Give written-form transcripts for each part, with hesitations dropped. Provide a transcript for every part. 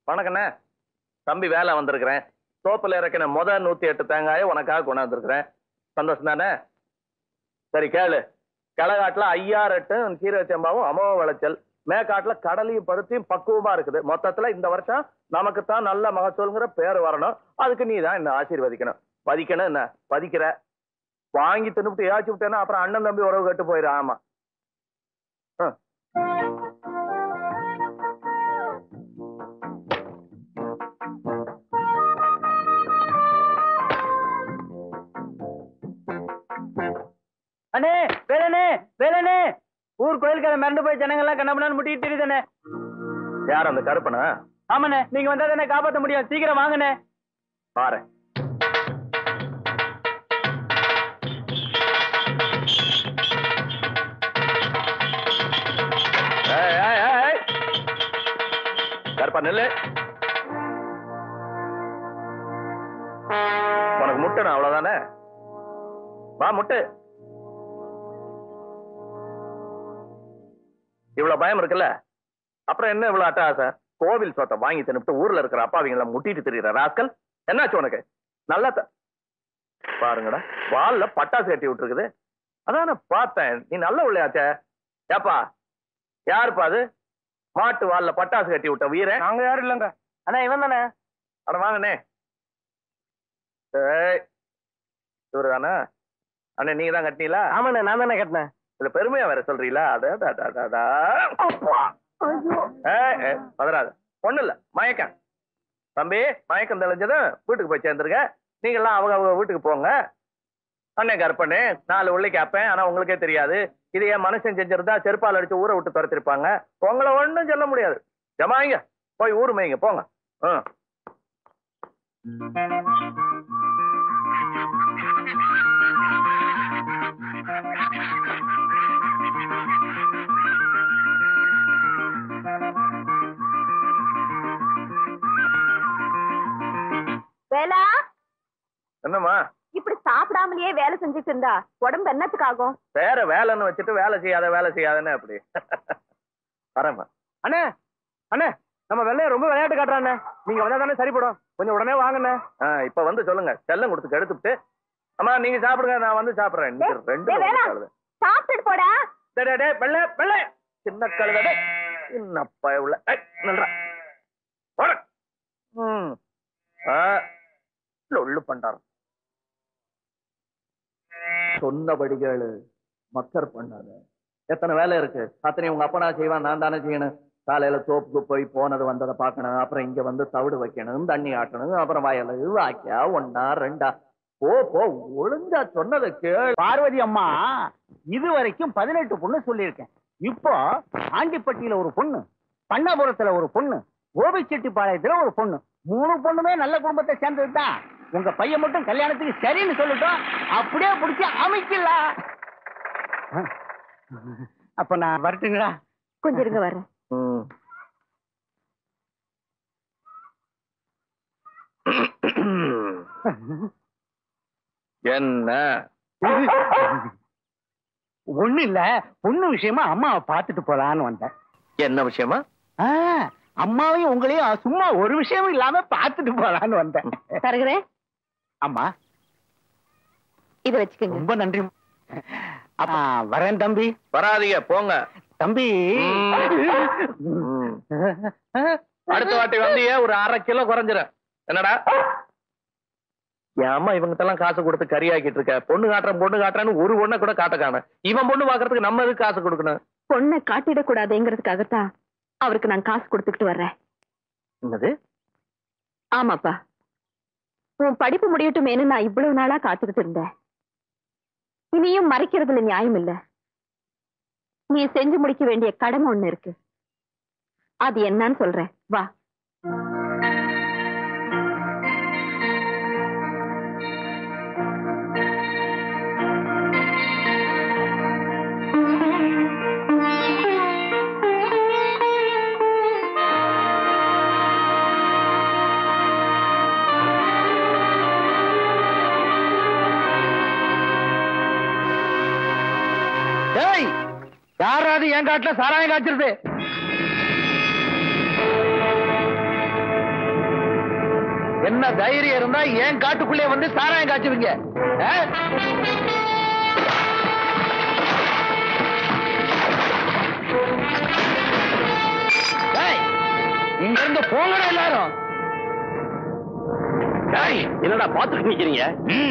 வணக்கண்ணே. தம்பி வேலை வந்திருக்கிறேன். தோப்புல இறக்கின 108 தேங்காயை உனக்காக கொண்டாந்துருக்கிறேன். சந்தோஷம் தானே? சரி கேளு. கிழக்காட்டுல 5008 கீரை செம்பாவும் அமோக விளைச்சல், மேற்காட்டுல கடலையும் பருத்தியும் பக்குவமா இருக்குது. மொத்தத்துல இந்த வருஷம் நமக்குத்தான் நல்ல மகசூல்ங்கிற பேர் வரணும். அதுக்கு நீ தான் என்ன ஆசீர்வதிக்கணும். பதிக்கணும் என்ன பதிக்கிற, வாங்கி தின்னுட்டு ஏச்சு விட்டேன்னா அப்புறம் அண்ணன் தம்பி உறவு கட்டு போயிரு. ஆமா. அண்ணே வேலனே வேலனே, ஊர் கோயிலுக்கு மறந்து போய் ஜனங்க எல்லாம் கண்ணப்பண்ணு முட்டிட்டு தெரியுதானே. யார் அந்த கருப்பனா? ஆமாண்ணே, நீங்க வந்தா தானே காப்பாற்ற முடியும். சீக்கிரம் வாங்கண்ணே. பாரு. கருப்பா நெல்லு, உனக்கு முட்டணும் அவ்வளவுதானே? வா முட்டு. இவ்வளவு பயம் இருக்குல்ல, அப்புறம் என்ன இவ்வளவு அட்டகாசை? கோவில் சொத்தை வாங்கி தின்னுட்டு ஊர்ல இருக்கிற அப்பாவிங்களை முட்டிட்டு திரிகிற ராஸ்கல். என்னாச்சு உனக்கு? நல்லா பாருங்கடா, வால்ல பட்டாசு கட்டி விட்டுருக்குது. அதான பார்த்தேன், நீ நல்ல உள்ளாச்சே. ஏப்பா யாருப்பா அது மாட்டு வால்ல பட்டாசு கட்டி விட்ட வீரன்? நாங்க யாரும் இல்லைங்க. அண்ணா இவன் தானே. அட வாங்கண்ணே. இவரு தானே அண்ணே? நீங்க தான் கட்டினீங்களா? ஆமாண்ணே, நான் தானே கட்டினேன். இதுல பெருமையா வேற சொல்றீங்களா? பதறாது, ஒண்ணு இல்ல, மயக்கம். தம்பி மயக்கம் தெளிஞ்சதும் வீட்டுக்கு போய் சேர்ந்துருங்க. நீங்க எல்லாம் அவங்க வீட்டுக்கு போங்க. அண்ணே கற்பண்ணே 4 உள்ளி கேப்பேன், ஆனா உங்களுக்கே தெரியாது. இது என் மனுஷன் செஞ்சிருந்தா செருப்பால் அடிச்சு ஊரை விட்டு துரத்திருப்பாங்க. உங்களை ஒண்ணும் சொல்ல முடியாது. ஜமாயிங்க போய் ஊரு மேய்ங்க போங்க. வேலா, என்னம்மா இப்படி சாப்பிடாமலேயே வேலை செஞ்சுட்டு இருந்தா உடம்பு என்னத்துக்கு ஆகும்? வேற வேலைன்னு வச்சுட்டு வேலை செய்யாதன்னு அப்படி வரேம்மா. அண்ணே அண்ணே, நம்ம வெள்ளைய ரொம்ப விளையாட்டு காட்டுறாண்ணே. நீங்க வந்தா தானே சரிப்படும். கொஞ்சம் உடனே வாங்கண்ணே. இப்ப வந்து சொல்லுங்க, செல்லம் கொடுத்து எடுத்துட்டு. அம்மா நீங்க சாப்பிடுங்க, நான் வந்து சாப்பிடுறேன். சாப்பிட்டு போடா. வெள்ளை வெள்ளை சின்ன கழுத சின்னப்ப உள்ள உள்ளு பண்றாரு. சொன்னபடி கேளு, மக்கர் பண்ணாத. எத்தனை வேலை இருக்கு? அத்தனை உங்க அப்பனா செய்வான், நான் தானே செய்யணும். காலையில தோப்புக்கு போய் போனது வந்ததை பார்க்கணும், அப்புறம் இங்க வந்து தவிடு வைக்கணும், தண்ணி ஆட்டணும், அப்புறம் வயலு வாக்கியா 1 2 போ போ. ஒழுங்கா சொன்னதை கேளு. பார்வதி அம்மா, இதுவரைக்கும் 18 பொண்ணு சொல்லியிருக்கேன். இப்போ ஆண்டிப்பட்டியில ஒரு பொண்ணு, பண்ணாபுரத்துல ஒரு பொண்ணு, கோபிச்செட்டிப்பாளையத்துல ஒரு பொண்ணு, 3 பொண்ணுமே நல்ல குடும்பத்தை சேர்ந்ததுதான். உங்க பையன் மட்டும் கல்யாணத்துக்கு சரின்னு சொல்லிட்டோம், அப்படியே பிடிச்சி அமைக்கலாம். அப்ப நான் வரட்டுங்களா? கொஞ்சம் இருங்க வர்றேன். என்ன ஒண்ணு இல்ல, பொண்ணு விஷயமா அம்மாவை பார்த்துட்டு போலான்னு வந்தேன். என்ன விஷயமா? அம்மாவையும் உங்களையும் சும்மா ஒரு விஷயமும் இல்லாம பார்த்துட்டு போலான்னு வந்தேன். தருகிறேன். அம்மா இத வச்சுக்கோங்க. ரொம்ப நன்றி. வரேன் தம்பி. வராதீங்க போங்க தம்பி. அடுத்த வாட்டி வந்தியே ஒரு 1/2 கிலோ குறைஞ்சிரும். என்னடா என் அம்மா இவங்கெல்லாம் காசு கொடுத்து கறியாக்கிட்டு இருக்க. பொண்ணு காட்டுறான்னு ஒரு பொண்ணை கூட காட்ட காண. இவன் பொண்ணு பாக்குறதுக்கு நம்ம எதுக்கு காசு கொடுக்கணும்? பொண்ணை காட்டிடக்கூடாதுங்கிறதுக்காகத்தான் அவருக்கு நான் காசு கொடுத்துக்கிட்டு வர்றேன். என்னது? ஆமாப்பா, உன் படிப்பு முடியட்டுமேனு நான் இவ்வளவு நாளா காத்துக்கிட்டு இருந்தேன். இனியும் மறைக்கிறதுல நியாயம் இல்ல. நீ செஞ்சு முடிக்க வேண்டிய கடமை ஒண்ணு இருக்கு. அது என்னன்னு சொல்றேன், வா. யாராவது என் காட்டுல சாராயம் காய்ச்சிருது? என்ன தைரியம் இருந்தா ஏன் காட்டுக்குள்ளே வந்து சாராயம் காய்ச்சுவீங்க? இங்க இருந்து போங்கடா எல்லாரும். என்னடா பாத்துட்டு நிக்கிறீங்க?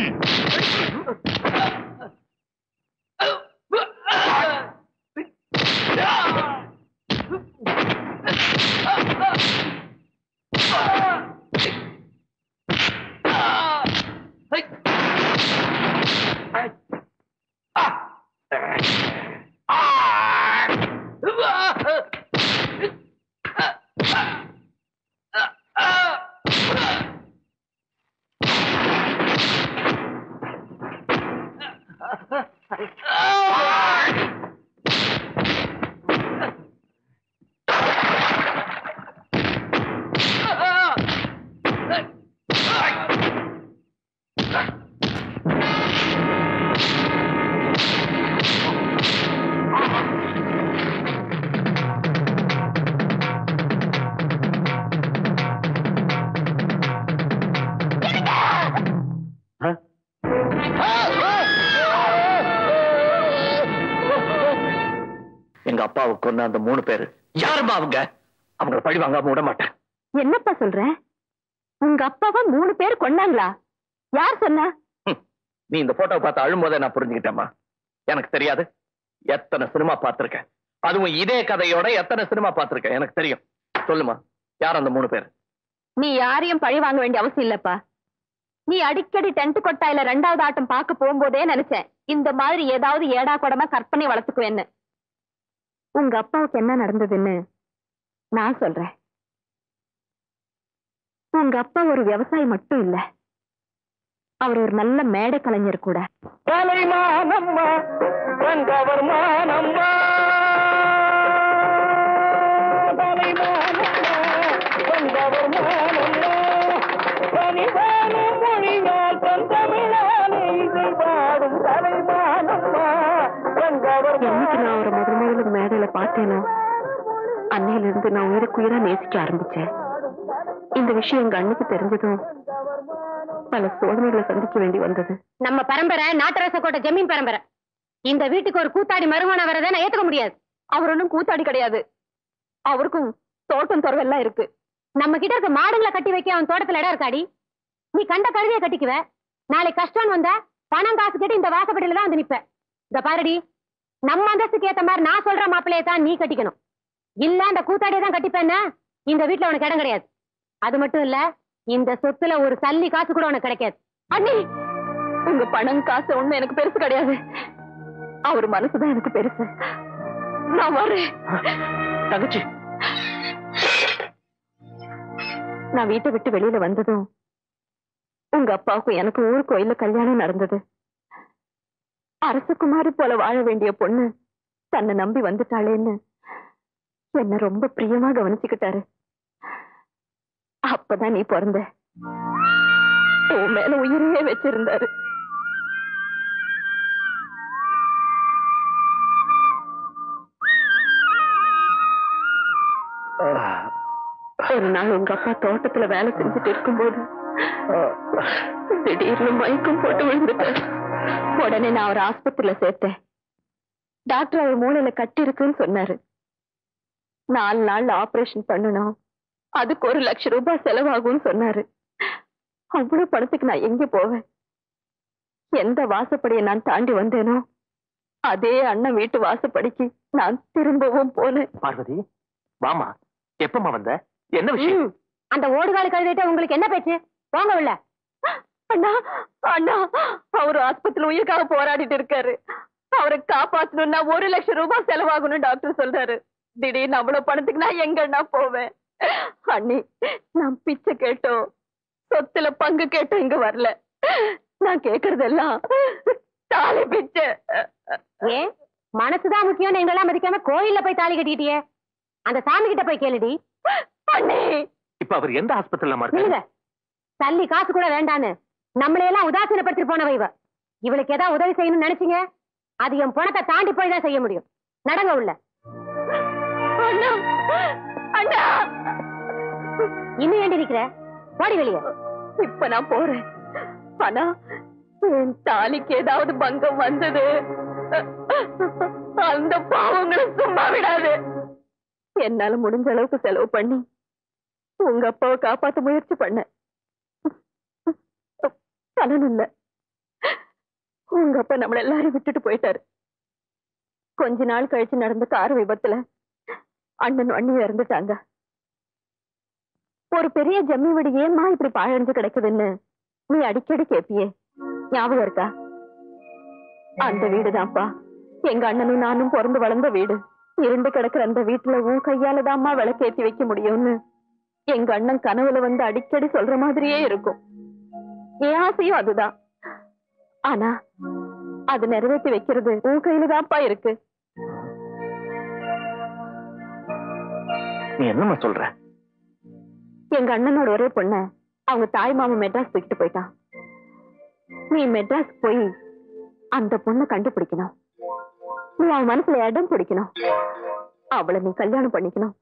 எங்க அப்பாவுக்கு கொன்ன அந்த 3 பேரு யாருமா அவங்க? அவங்களை பழி வாங்காம விட மாட்டேன். என்னப்பா சொல்ற? உங்க அப்பாவை 3 பேர் கொன்னாங்களா? யார் சொன்னா? நீ இந்த போட்டோ பார்த்து அழும்போதே நான் புரிஞ்சுக்கிட்டேம்மா. எனக்கு தெரியாது. எத்தனை சினிமா பார்த்திருக்கேன், அதுவும் இதே கதையோட எத்தனை சினிமா பார்த்திருக்கேன், எனக்கு தெரியும். சொல்லுமா, யார் அந்த 3 பேர்? நீ யாரையும் பழி வாங்க வேண்டிய அவசியம் இல்லப்பா. நீ அடிக்கடி டென்ட் கொட்டாயில 2வது ஆட்டம் பார்க்க போகும்போதே நினைச்சேன் இந்த மாதிரி ஏதாவது ஏடா கூடமா கற்பனை வளர்த்துக்குவேன்னு. உங்க அப்பாவுக்கு என்ன நடந்ததுன்னு நான் சொல்றேன். உங்க அப்பா ஒரு விவசாயி மட்டும் இல்ல, அவர் ஒரு நல்ல மேடை கலைஞர் கூட. என்னைக்கு நான் ஒரு முதல்ல மேடையில பார்த்தேனோ அன்னையில இருந்து நான் உயிருக்குயிரா நேசிக்க ஆரம்பிச்சேன். இந்த விஷயம் எங்க அண்ணுக்கு தெரிஞ்சதும் பல சோதனைகளை சந்திக்க வேண்டி வந்தது. நம்ம பரம்பரை நாட்டரச கோட்டை ஜமீன் பரம்பரை. இந்த வீட்டுக்கு ஒரு கூத்தாடி மருமகனா வரதை நான் ஏத்துக்க முடியாது. அவர் ஒன்றும் கூத்தாடி கிடையாது. அவருக்கும் தோட்டம் துறவெல்லாம் இருக்கு. நம்ம கிட்ட இருக்க மாடுகளை கட்டி வைக்க அவன் தோட்டத்துல இடம் இருக்காடி. நீ கண்ட கழுதையை கட்டிக்குவ. நாளை கஷ்டம் வந்தா பணம் காசு கேட்டு இந்த வாசப்படியில தான் வந்து நிப்ப. இந்த பாருடி, நம்ம அந்தஸ்துக்கு ஏத்த மாதிரி நான் சொல்ற மாப்பிள்ளையை தான் நீ கட்டிக்கணும். இல்ல அந்த கூத்தாடியை தான் கட்டிப்பேன்னா இந்த வீட்டுல உனக்கு இடம் கிடையாது. அது மட்டும் இல்ல, இந்த சொத்துல ஒரு சல்லி காசு கூட உனக்கு கிடைக்காது. அண்ணி, உங்க பணம் காசு ஒண்ணு எனக்கு பெருசு கிடையாது. அவர் மனசுதான் எனக்கு பெருசு. நான் வர்றேன் தங்கச்சி. நான் வீட்டை விட்டு வெளியில வந்ததும் உங்க அப்பாவுக்கும் எனக்கு ஊர் கோயில்ல கல்யாணம் நடந்தது. அரசகுமாரி போல வாழ வேண்டிய பொண்ணு தன்னை நம்பி வந்துட்டாளேன்னு என்ன ரொம்ப பிரியமா கவனிச்சுக்கிட்டாரு. அப்பதான் நீ பிறந்த. உன் மேல உயிரையே வச்சிருந்தாரு. ஒரு நாள் உங்க அப்பா தோட்டத்துல வேலை செஞ்சுட்டு இருக்கும்போது திடீர்னு மயக்கம் போட்டு விழுந்துட்டாரு. உடனே நான் அவர் ஆஸ்பத்திரியில சேர்த்தேன். டாக்டர் அவர் மூளையில கட்டி இருக்குன்னு சொன்னாரு. 4 நாள் ஆபரேஷன் பண்ணணும், அதுக்கு 1 லட்சம் ரூபாய் செலவாகும்னு சொன்னாரு. அவ்வளவு பணத்துக்கு நான் எங்க போவேன்? எந்த வாசப்படியை நான் தாண்டி வந்தேனோ அதே அண்ணன் வீட்டு வாசப்படிக்கு நான் திரும்பவும் போனேன். பார்வதி, வாமா. எப்பமா வந்த? என்ன விஷயம்? அந்த ஓடுகால கழுதிட்ட உங்களுக்கு என்ன பேச்சு? போங்க உள்ள. அண்ணா, அண்ணா, அவரு ஆஸ்பத்திரியில உயிருக்காக போராடிட்டு இருக்காரு. அவரை காப்பாத்தணும்னா 1 லட்சம் ரூபாய் செலவாகணும் டாக்டர் சொல்றாரு. திடீர்னு அவ்வளவு பணத்துக்கு நான் எங்கன்னா போவேன்? அண்ணி, நான் பிச்சை கேட்டோம், சொத்துல பங்கு கேட்டோம் இங்க வரல. நான் கேக்குறதெல்லாம் தாலி பிச்சை. ஏன் மனசுதான் முக்கியம்? எங்கெல்லாம் மதிக்காம கோயில்ல போய் தாலி கட்டிட்டியே, அந்த சாமி கிட்ட போய் கேளுடி. அண்ணே, இப்ப அவர் எந்த ஆஸ்பத்திரியில இருக்காரு? தள்ளி காசு கூட வேண்டான்னு நம்மளையெல்லாம் உதாசீனப்படுத்தி போனவ இவ. இவளுக்கு ஏதாவது உதவி செய்யணும்னு நினைச்சீங்க, அது என் பணத்தை தாண்டி போய் தான் செய்ய முடியும். நடங்க உள்ள. இன்னும் ஏண்டி இருக்கிற? ஓடி வெளியே. இப்ப நான் போறேன். ஆனா என் தாலிக்கு ஏதாவது பங்கம் வந்தது, அந்த பாவங்களை சும்மா விடாது. என்னால முடிஞ்ச அளவுக்கு செலவு பண்ணி உங்க அப்பாவை காப்பாத்த முயற்சி பண்ண. பலன் இல்ல. உங்க அப்பா நம்மள எல்லாரும் விட்டுட்டு போயிட்டாரு. கொஞ்ச நாள் கழிச்சு நடந்த கார் விபத்துல அண்ணன் அண்ணியும் இறந்துட்டாங்க. ஒரு பெரிய ஜம்மி வீடு ஏமா இப்படி பாழஞ்சு கிடக்குதுன்னு நீ அடிக்கடி கேப்பியே, ஞாபகம் இருக்கா? அந்த வீடுதான்ப்பா எங்க அண்ணனும் நானும் பிறந்து வளர்ந்த வீடு. இருண்டு கிடக்குற அந்த வீட்டுல உன் கையாலதாம்மா விளக்கேத்தி வைக்க முடியும்னு எங்க அண்ணன் கனவுல வந்து அடிக்கடி சொல்ற மாதிரியே இருக்கும். என் ஆசையும் அதுதான். ஆனா அது நிறைவேற்றி வைக்கிறது உன் கையில தான்ப்பா இருக்கு. நீ என்னமா சொல்ற? எங்க அண்ணனோட ஒரே பொண்ண அவங்க தாய் மாமா மெட்ராஸ் தூக்கிட்டு போயிட்டான். நீ மெட்ராஸ் போய் அந்த பொண்ணை கண்டுபிடிக்கணும். நீ அவன் மனசுல இடம் பிடிக்கணும். அவளை நீ கல்யாணம் பண்ணிக்கணும்.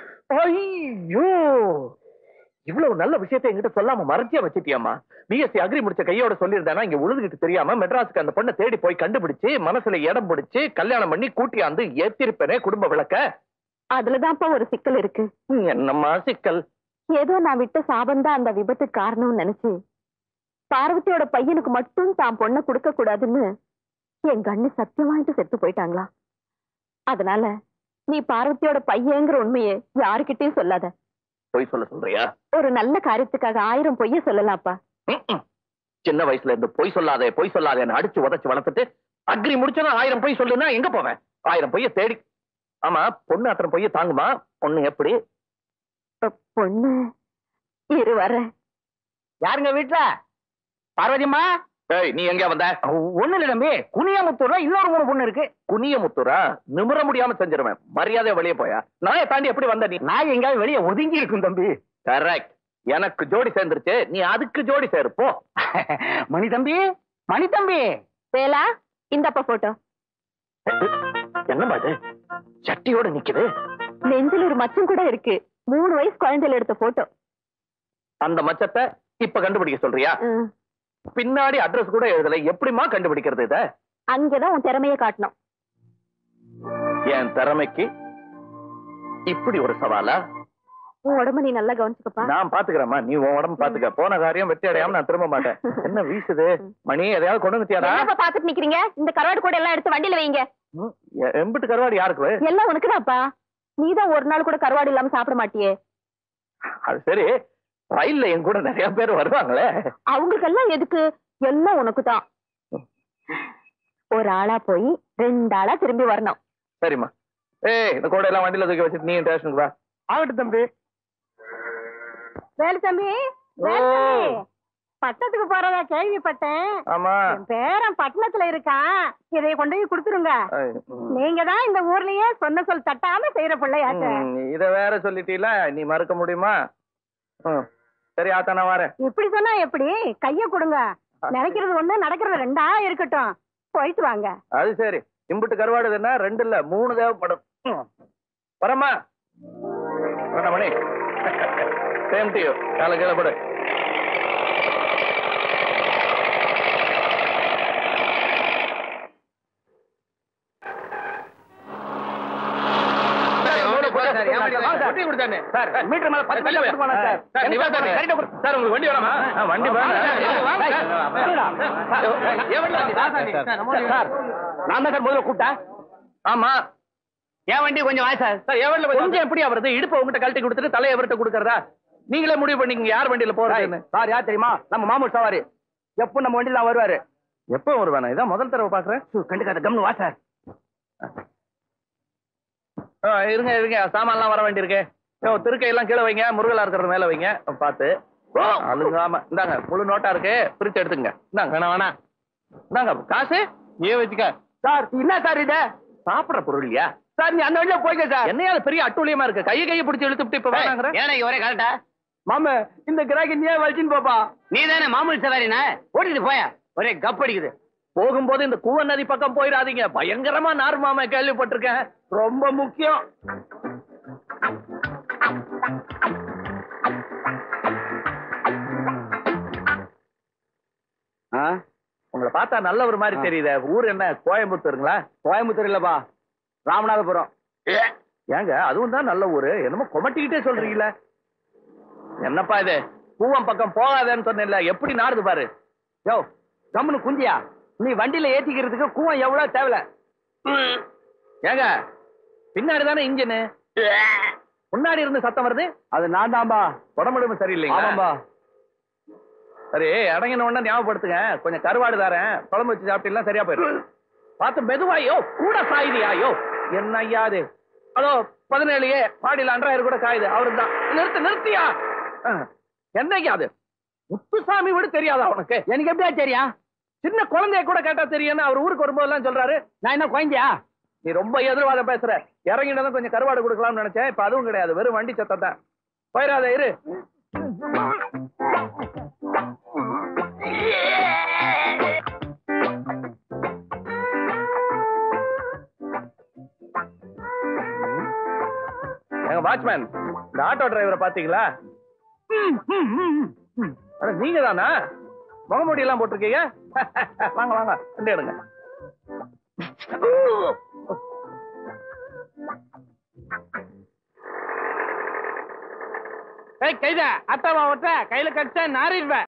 ஐயோ, இவ்வளவு நல்ல விஷயத்தை என்கிட்ட சொல்லாம மறைச்சியா வச்சிட்டியாமா? பிஎஸ்சி அக்ரி முடிச்ச கையோட சொல்லியிருந்தானா இங்க உழுதுகிட்டு தெரியாம மெட்ராஸுக்கு அந்த பொண்ணை தேடி போய் கண்டுபிடிச்சு மனசுல இடம் பிடிச்சு கல்யாணம் பண்ணி கூட்டியாந்து ஏத்திருப்பேனே குடும்ப விளக்க. அதுலதான்ப்பா ஒரு சிக்கல் இருக்கு. என்னம்மா சிக்கல்? ஏதோ நான் விட்ட சாபந்தான் அந்த விபத்துக்கு காரணம்னு நினைச்சு பார்வதியோட பையனுக்கு மட்டும் தான் பொண்ணை கொடுக்க கூடாதுன்னு எங்க அண்ணி சத்தியம் வாங்கிட்டு செத்து போயிட்டாங்களா. அதனால நீ பார்வதியோட பையங்கிற உண்மையை யாருக்கிட்டையும் சொல்லாத. பொய் சொல்ல சொல்றியா? ஒரு நல்ல காரியத்துக்காக 1000 பொய்ய சொல்லலாம்ப்பா. சின்ன வயசுல இருந்து பொய் சொல்லாதேன்னு அடிச்சு உதச்சு வளர்த்துட்டு அக்ரி முடிச்சா 1000 பொய் சொல்லுன்னா எங்க போவேன்? 1000 பொய்ய தேடி. ஆமா, பொண்ணு அத்தனை பொய்ய தாங்குமா? பொண்ணு எப்படி? பொண்ணு இரு வர. யாருங்க வீட்டுல? பார்வதிம்மா. நீ எங்க வந்த? ஒண்ணு இல்ல தம்பி, குனியாமுத்தூர்ல இன்னொரு 3 பொண்ணு இருக்கு. குனியமுத்தூரா? நிமிர முடியாம செஞ்சிருவேன். மரியாதையா வெளியே போயா. நாயை தாண்டி எப்படி வந்த நீ? நான் எங்காவது வெளியே ஒதுங்கி இருக்கும் தம்பி. கரெக்ட். எனக்கு ஜோடி சேர்ந்துருச்சு, நீ அதுக்கு ஜோடி சேரு போ. மணி தம்பி, மணி தம்பி. வேலா, இந்தப்பா போட்டோ. என்ன பாது சட்டியோட நிக்குது? நெஞ்சில் ஒரு மச்சம் கூட இருக்கு. 3 வயசு குழந்தையில எடுத்த போட்டோ. அந்த மச்சத்தை இப்ப கண்டுபிடிக்க சொல்றியா? பின்னாடி அட்ரஸ் கூட எழுதல, எப்படிமா கண்டுபிடிக்கிறது இத? அங்கதான் உன் திறமையை காட்டணும். என் திறமைக்கு இப்படி ஒரு சவாலா? உன் உடம்ப நீ நல்லா கவனிச்சுக்கப்பா. நான் பாத்துக்கிறேம்மா, நீ உன் உடம்பு பாத்துக்க. போன காரியம் வெற்றி அடையாம நான் திரும்ப மாட்டேன். என்ன வீசுது மணி? எதையாவது கொண்டு வந்துட்டியாடா? என்னப்பா பாத்துட்டு நிக்கிறீங்க? இந்த கருவாடு கூட எல்லாம் எடுத்து வண்டியில வைங்க. எம்பிட்டு கருவாடு யாருக்கு? எல்லாம் உனக்குதான்ப்பா. நீதான் ஒரு நாள் கூட கருவாடு இல்லாம சாப்பிட மாட்டியே. அது சரி, ரயில்ல என் கூட நிறைய பேர் வருவாங்களே, அவங்களுக்கு எல்லாம் எதுக்கு? எல்லாம் உனக்குதான். ஒரு ஆளா போய் 2 ஆளா திரும்பி வரணும். சரிம்மா. இந்த கூட எல்லாம் வண்டியில தூக்கி வச்சுட்டு நீ ஸ்டேஷனுக்கு வா. ஆகட்டும் தம்பி. வேலு தம்பி, பட்டணத்துக்கு போறதா கேள்விப்பட்டேன். ஆமா, என் பேரன் பட்டணத்துல இருக்கான். இதை கொண்டு போய் கொடுத்துருங்க. நீங்க தான் இந்த ஊர்லயே சொன்ன சொல் தட்டாம செய்யற பிள்ளையாச்ச. இத வேற சொல்லிட்டீல, நீ மறுக்க முடியுமா? சரி ஆத்தா, நான் வரேன். இப்படி சொன்னா எப்படி? கைய கொடுங்க. நினைக்கிறது 1, நடக்கிறது 2 இருக்கட்டும். போயிட்டு வாங்க. அது சரி. இம்புட்டு கருவாடு என்ன 2 இல்ல 3 தேவைப்படும். வரமா மணி. Same to you. கால கீழே போடு. ஆமா, என் வண்டி கொஞ்சம் வாய் சார். கொஞ்சம் எப்படி அவரது இடுப்பு உங்ககிட்ட கழட்டி கொடுத்துட்டு தலையை அவர்கிட்ட கொடுக்கறதா? நீங்களே முடிவு பண்ணிக்கங்க யார் வண்டியில போறதுன்னு. சார் யார் தெரியுமா? நம்ம மாமூல் சவாரி. எப்போ நம்ம வண்டியில வருவாரு. எப்போ வருவானா? இதான் முதல் தடவை பாக்குறேன். கண்டுக்காத, கம்னு வா சார். இருங்க இருங்க, சாமான்லாம் வர வேண்டியிருக்கு. திருக்கையெல்லாம் கீழே வைங்க, முருகலா இருக்கிறது மேல வைங்க பார்த்து. அழுங்காம. இந்தாங்க முழு நோட்டா இருக்கு, பிரிச்சு எடுத்துங்க. இந்தாங்க. வேணா வேணா, இந்தாங்க காசு ஏன் வச்சுக்க. சார் என்ன சார் இது? சாப்பிடுற பொருள் இல்லையா சார்? நீ அந்த வண்டியில போய்க்க சார். என்னையால பெரிய அட்டூழியமா இருக்கு. கையை பிடிச்சி இழுத்துட்டு இப்ப வேணாங்கிற. ஏன்னா ஒரே கரெக்டா மாமு, இந்த கிராக்கி நீயே வலிச்சுன்னு போப்பா. நீ தானே மாமூல் சவாரினா, ஓட்டிட்டு போயா. ஒரே கப் அடிக்குது. போகும்போது இந்த கூவ நதி பக்கம் போயிடாதீங்க. பயங்கரமா நார்மாம கேள்விப்பட்டிருக்கேன். ரொம்ப முக்கியம். பார்த்தா நல்லவர் மாதிரி தெரியுதே. ஊர் என்ன கோயம்புத்தூருங்களா? கோயம்புத்தூர் இல்லப்பா, ராமநாதபுரம். ஏங்க அதுவும் தான் நல்ல ஊரு, என்னமோ கொமட்டிக்கிட்டே சொல்றீங்களே. என்னப்பா இது, கூவம் பக்கம் போகாதேன்னு சொன்னேன்ல, எப்படி நாடுது பாரு. யோ கம்முனு குந்தியா, நீ வண்டியில ஏத்திக்கிறதுக்கு கூவம் எவ்வளவு தேவையில்ல. ஏங்க பின்னாடி தானே இன்ஜின், முன்னாடி இருந்து சத்தம் வருது. அது நான் தான்பா. உடம்புடம்பு சரியில்லைங்க. ஆமாம்பா. சரி அடங்கின உடனே ஞாபகப்படுத்துங்க, கொஞ்சம் கருவாடு தரேன், குழம்பு வச்சு சாப்பிட்டீங்கன்னா சரியா போயிடும். பார்த்து மெதுவாயோ, கூட சாயுதியாயோ. என்ன ஐயா அது, அதோ 17 பாடியில் அன்றாயிரம் கூட காயுது. அவரு தான். நிறுத்தியா என்னையா அது, முத்துசாமி விட தெரியாதா உனக்கு? எனக்கு எப்படியா தெரியும்? சின்ன குழந்தைய கூட கேட்டா தெரியும்னு அவர் ஊருக்கு வரும்போதெல்லாம் சொல்றாரு. நான் என்ன குழந்தையா? நீ ரொம்ப எதிர்வாதம் பேசுற. இறங்கினதும் கொஞ்சம் கருவாடு கொடுக்கலாம்னு நினைச்சேன், இப்ப அதுவும் கிடையாது, வெறும் வண்டி சத்தம் தான். போயிடாத இரு. வாட்ச்மேன், இந்த ஆட்டோ டிரைவரை பாத்தீங்களா? நீங்க தானா? முகமூடி எல்லாம் போட்டிருக்கீங்க. வாங்க வாங்க வண்டி எடுங்க. கைதா அத்தாவா ஒட்ட கையில கடிச்சா நாரிடுவேன்.